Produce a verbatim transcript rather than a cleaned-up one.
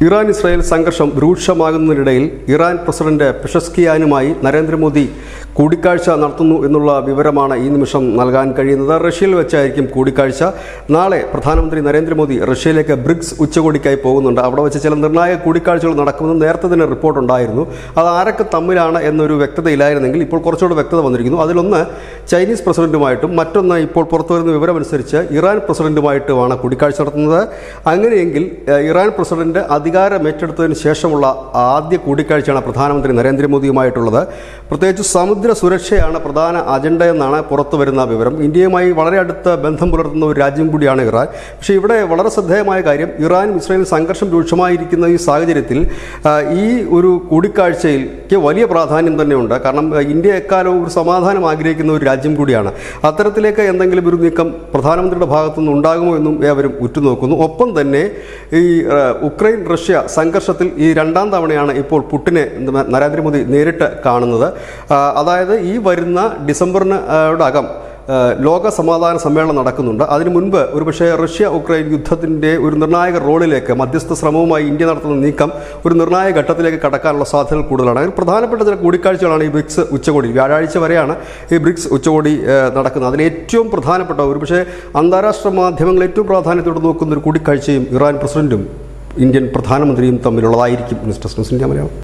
Iran Israel സംഘർഷം രൂക്ഷമാകുന്നതിനിടയിൽ Iran president പെഷസ്കിയാനുമായി Narendra Modi കൂടിക്കാഴ്ച നടത്തുന്നു എന്നുള്ള വിവരമാണ് ഈ നിമിഷം നൽകാൻ കഴിയുന്നത്. റഷ്യയിൽ വെച്ചായിരിക്കും കൂടിക്കാഴ്ച. നാളെ പ്രധാനമന്ത്രി നരേന്ദ്രമോദി റഷ്യയിലേക്ക് ബ്രിക്സ് ഉച്ചകോടിക്കായി പോകുന്നുണ്ട്. അവിടെ വെച്ച് ചില നിർണായക കൂടിക്കാഴ്ചകൾ നടക്കുമെന്ന് നേരത്തെ തന്നെ റിപ്പോർട്ട് ഉണ്ടായിരുന്നു. അത് ആരൊക്കെ തമ്മിലാണ് എന്നൊരു വ്യക്തതയില്ലായിരുന്നെങ്കിൽ ഇപ്പോൾ കുറച്ചുകൂടെ വ്യക്തത വന്നിരിക്കുന്നു. അതിലൊന്ന് ചൈനീസ് പ്രസിഡന്റുമായിട്ടും മറ്റൊന്ന് ഇപ്പോൾ പുറത്തുവരുന്ന വിവരമനുസരിച്ച് ഇറാൻ പ്രസിഡന്റുമായിട്ടുമാണ് കൂടിക്കാഴ്ച നടത്തുന്നത്. അങ്ങനെയെങ്കിൽ ഇറാൻ പ്രസിഡന്റ് അധികാരം ഏറ്റെടുത്തതിന് ശേഷമുള്ള ആദ്യ കൂടിക്കാഴ്ചയാണ് പ്രധാനമന്ത്രി നരേന്ദ്രമോദിയുമായിട്ടുള്ളത്. പ്രത്യേകിച്ച് സമുദ്ര സുരക്ഷയാണ് പ്രധാന അജണ്ട എന്നാണ് പുറത്തു വരുന്ന വിവരം. ഇന്ത്യയുമായി വളരെ അടുത്ത ബന്ധം പുലർത്തുന്ന ഒരു രാജ്യം കൂടിയാണ് ഇറാൻ. പക്ഷേ ഇവിടെ വളരെ ശ്രദ്ധേയമായ കാര്യം, ഇറാനും ഇസ്രായേലും സംഘർഷം രൂക്ഷമായിരിക്കുന്ന ഈ സാഹചര്യത്തിൽ ഈ ഒരു കൂടിക്കാഴ്ചയ്ക്ക് വലിയ പ്രാധാന്യം തന്നെയുണ്ട്. കാരണം ഇന്ത്യ എക്കാലവും ഒരു സമാധാനം ആഗ്രഹിക്കുന്ന ഒരു രാജ്യം കൂടിയാണ്. അത്തരത്തിലേക്ക് എന്തെങ്കിലും ഒരു നീക്കം പ്രധാനമന്ത്രിയുടെ ഭാഗത്തുനിന്ന് ഉണ്ടാകുമോ എന്നും ഏവരും ഉറ്റുനോക്കുന്നു. ഒപ്പം തന്നെ ഈ ഉക്രൈൻ റഷ്യ സംഘർഷത്തിൽ ഈ രണ്ടാം തവണയാണ് ഇപ്പോൾ പുടിനെ നരേന്ദ്രമോദി നേരിട്ട് കാണുന്നത്. അതായത് ഈ വരുന്ന ഡിസംബറിന് അകം ലോക സമാധാന സമ്മേളനം നടക്കുന്നുണ്ട്. അതിനു മുൻപ് ഒരുപക്ഷെ റഷ്യ ഉക്രൈൻ യുദ്ധത്തിൻ്റെ ഒരു നിർണായക റോളിലേക്ക് മധ്യസ്ഥ ശ്രമവുമായി ഇന്ത്യ നടത്തുന്ന നീക്കം ഒരു നിർണായക ഘട്ടത്തിലേക്ക് കടക്കാനുള്ള സാധ്യതകൾ കൂടുതലാണ്. അതിന് പ്രധാനപ്പെട്ട ചില കൂടിക്കാഴ്ചകളാണ് ഈ ബ്രിക്സ് ഉച്ചകോടി. വ്യാഴാഴ്ച വരെയാണ് ഈ ബ്രിക്സ് ഉച്ചകോടി നടക്കുന്നത്. അതിൽ ഏറ്റവും പ്രധാനപ്പെട്ട ഒരുപക്ഷെ അന്താരാഷ്ട്ര മാധ്യമങ്ങൾ ഏറ്റവും പ്രാധാന്യത്തോടെ നോക്കുന്ന ഒരു കൂടിക്കാഴ്ചയും ഇറാൻ പ്രസിഡന്റും ഇന്ത്യൻ പ്രധാനമന്ത്രിയും തമ്മിലുള്ളതായിരിക്കും. Mister India Malayalam.